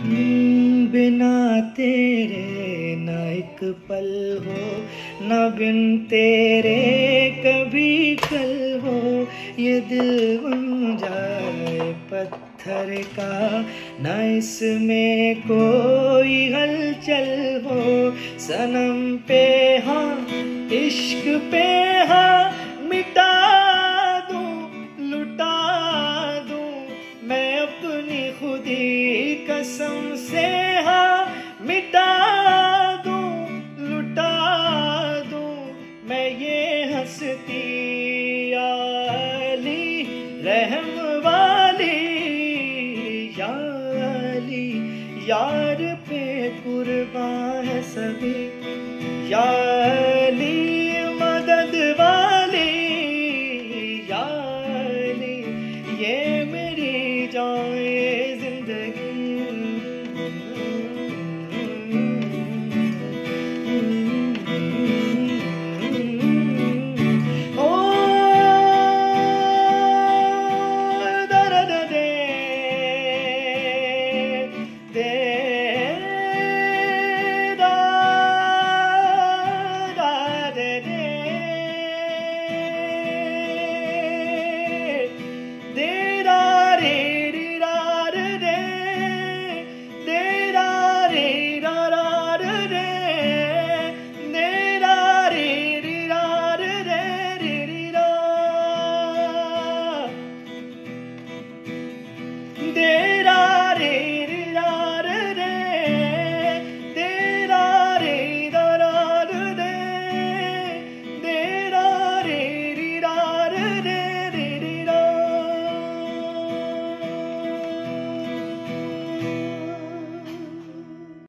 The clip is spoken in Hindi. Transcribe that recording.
बिना तेरे ना एक पल हो, ना बिन तेरे कभी कल हो। ये दिल बन जाए पत्थर का, ना इसमें कोई हलचल हो। सनम पे हाँ, इश्क पे हाँ, मिटा दूं, लुटा दूं मैं अपनी खुदी कसम से। हाँ, मिटा दूं, लुटा दूं मैं ये हंसती या अली रहम वाली, या अली यार पे कुर्बान है सभी, या